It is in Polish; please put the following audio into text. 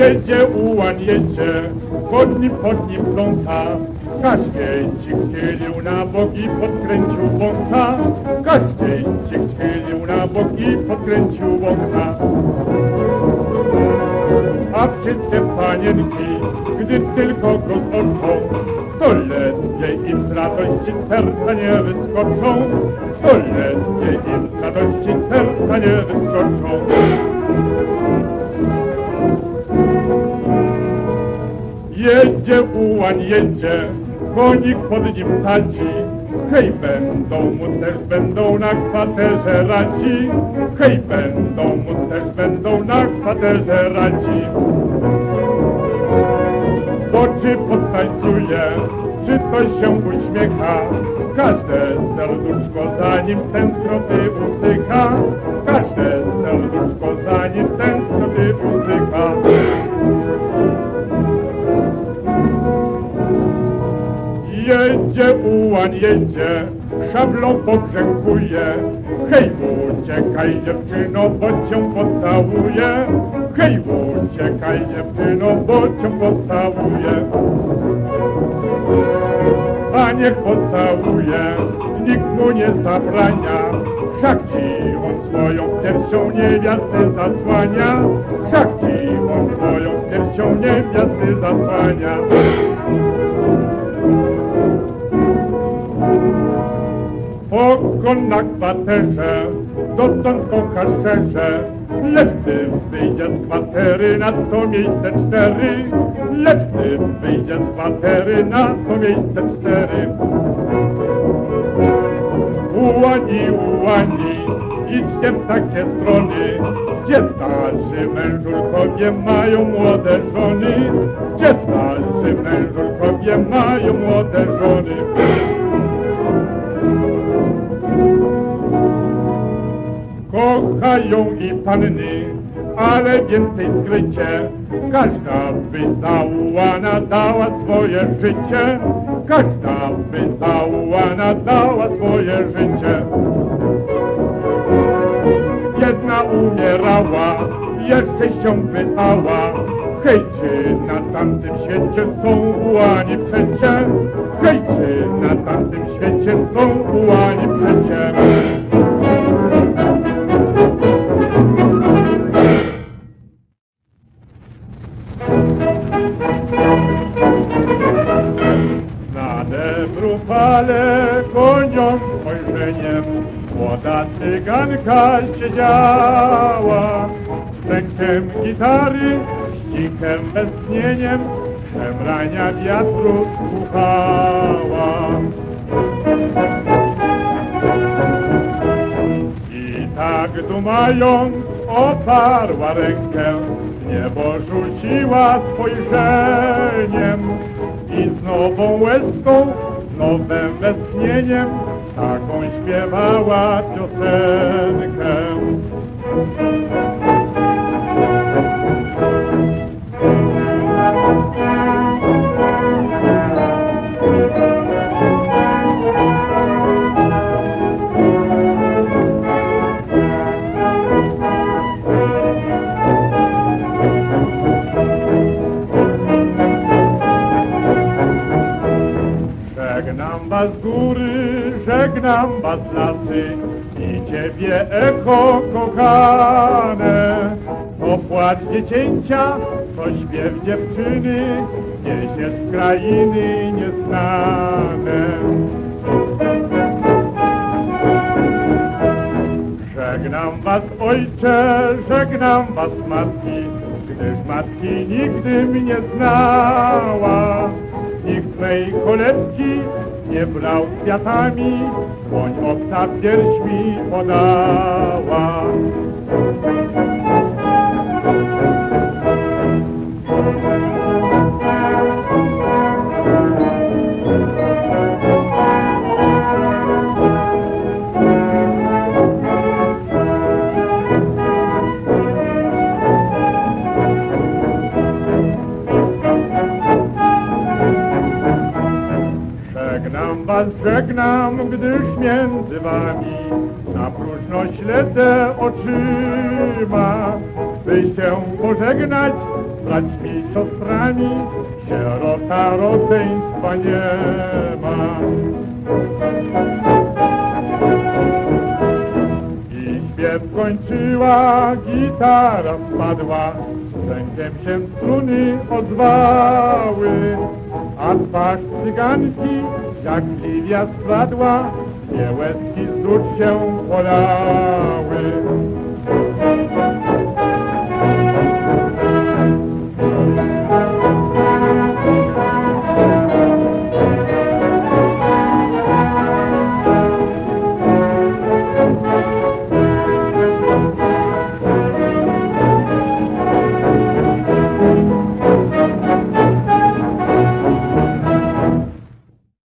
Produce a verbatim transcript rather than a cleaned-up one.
Jedzie ułań, jedzie, pod nim, pod nim pląta. Kaszkiejcik schylił na bok i podkręcił wąsa. Kaszkiejcik schylił na bok i podkręcił wąsa. A przy tym panienki, gdy tylko go zobaczą, sto lepiej im z radości serca nie wyskoczą. Sto lepiej im z radości serca nie wyskoczą. Jedzie ułań, jedzie, konik pod nim sadzi. Hej, będą mu też, będą na kwaterze radzi. Hej, będą mu też, będą na kwaterze radzi. Bo czy podtańcuje, czy to się uśmiecha, każde serduszko za nim tęsknoty usycha. Każde serduszko za nim tęsknoty usycha. Jedzie ułań, jedzie, szablą poprzękuje. Hej, uciekaj dziewczyno, bo cię pocałuję. Hej, uciekaj dziewczyno, bo cię pocałuję. A niech pocałuje, nikt mu nie zabrania. Wszak ci on swoją piersią niewiastę zasłania. Wszak ci on swoją piersią niewiastę zasłania. Pokon na kwaterze, dotąd kocha szczerze, lecz gdy wyjdzie z kwatery na to miejsce cztery, lecz gdy wyjdzie z kwatery na to miejsce cztery. Ułani, ułani, idźcie w takie strony, gdzie starzy mężulkowie mają młode żony, gdzie starzy mężulkowie mają młode żony. Kochają i panny, ale więcej skrycie. Każda by zaułana dała swoje życie. Każda by zaułana dała swoje życie. Jedna umierała, jeszcze się pytała. Hej, czy na tamtym świecie są ułani przecie? Hej, czy na tamtym świecie są ułani przecie? Nade brufale konią spojrzeniem młoda cyganka siedziała. Dźwiękiem gitary, ścichem westchnieniem szemrania wiatru słuchała. I tak dumając oparła rękę, w niebo rzuciła spojrzeniem i z nową łezką, z nowym westchnieniem taką śpiewała piosenkę. Żegnam was góry, żegnam was lasy i ciebie echo kochane. To płacz dziecięcia, to śpiew dziewczyny, niesie z krainy nieznane. Żegnam was ojcze, żegnam was matki, gdyż matki nigdy mnie znała. Nikt mej kolebki nie brał kwiatami, dłoń obca pierś mi podała. Żegnam was, żegnam, gdyż między wami na próżno śledzę oczyma, by się pożegnać z braćmi, siostrami, sierota rodzeństwa nie ma. I śpiew kończyła, gitara spadła, szczękiem się struny odzwały, a twarz cyganki, jak lilia skradła, dwie łezki z ust się polały.